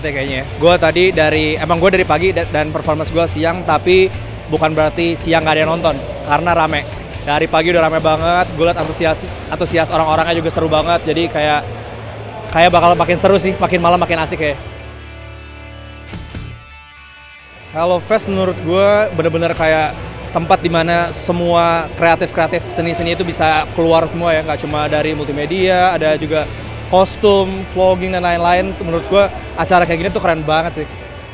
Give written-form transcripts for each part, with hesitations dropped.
banget ya kayaknya. Emang gue dari pagi dan performance gue siang, tapi bukan berarti siang gak ada yang nonton, karena rame. Dari pagi udah rame banget, gue liat antusias orang-orangnya juga seru banget, jadi kayak bakal makin seru sih, makin malam makin asik ya. HelloFest menurut gue bener-bener kayak tempat dimana semua kreatif seni-seni itu bisa keluar semua ya, nggak cuma dari multimedia, ada juga kostum, vlogging dan lain-lain. Menurut gue acara kayak gini tuh keren banget sih.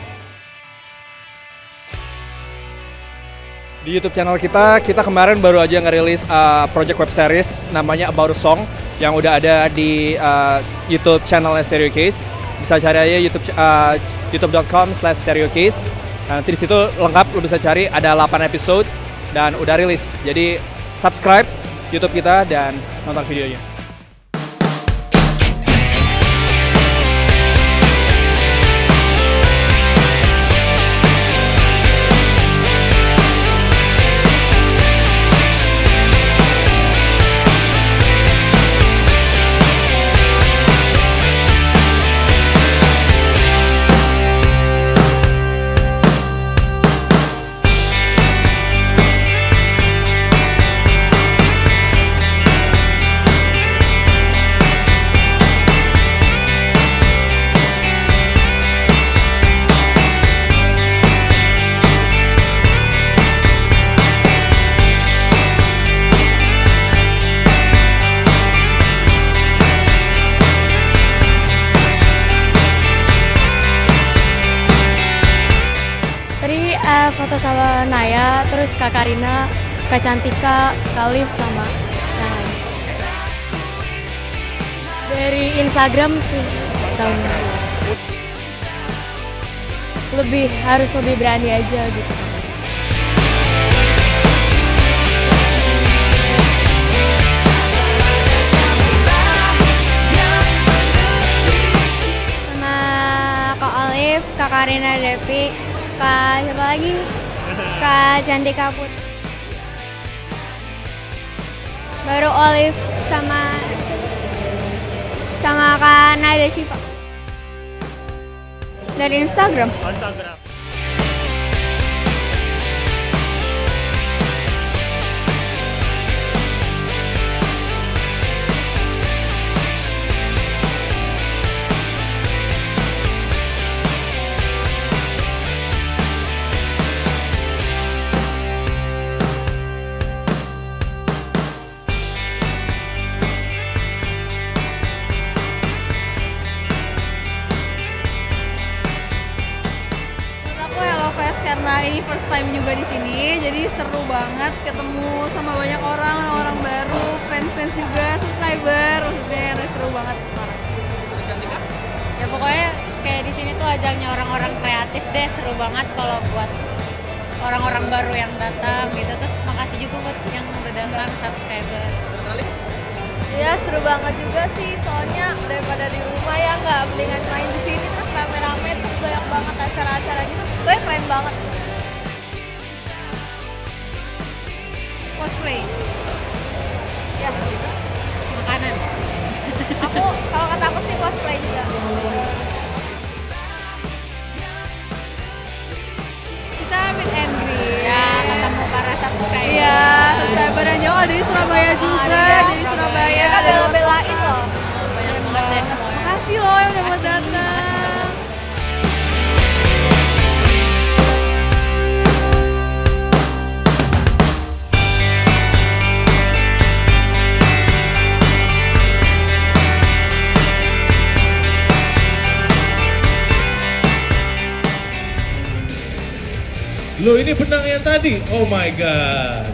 Di YouTube channel kita kemarin baru aja ngerilis project web series namanya About a Song yang udah ada di YouTube channelnya Stereocase. Bisa cari aja youtube.com/stereocase. Nanti di situ lengkap, lu bisa cari, ada 8 episode dan udah rilis. Jadi subscribe YouTube kita dan nonton videonya. Foto sama Naya, terus Kak Karina, Kak Cantika, Kak Liv sama yang lain. Dari Instagram sih tahunnya. Harus lebih berani aja gitu. Sama Kak Olive, Kak Karina Devi, Kak siapa lagi? Kak Cantika Put. Baru Olive sama Kak Nada Shiva. Dari Instagram. Karena ini first time juga di sini, jadi seru banget ketemu sama banyak orang baru, fans juga, subscriber, maksudnya seru banget. Ya pokoknya kayak di sini tuh ajalnya orang-orang kreatif deh, seru banget kalau buat orang-orang baru yang datang gitu. Terus makasih juga buat yang udah datang subscriber. Ya seru banget juga sih, soalnya daripada di rumah ya nggak, mendingan main di sini terus rame-rame, terus banyak banget acara-acara gitu, keren banget. Cosplay. Ya. Makanan. Kalau kata aku sih cosplay juga. Kita meet and greet. Ya, ketemu para subscriber. Iya, subscriber yang jauh ada di Surabaya juga, dari Surabaya. Ada bela-belain loh. Banyak banget deh. Makasih loh yang udah mau datang. Loh, ini benang yang tadi? Oh my god.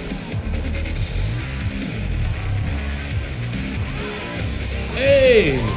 Hey.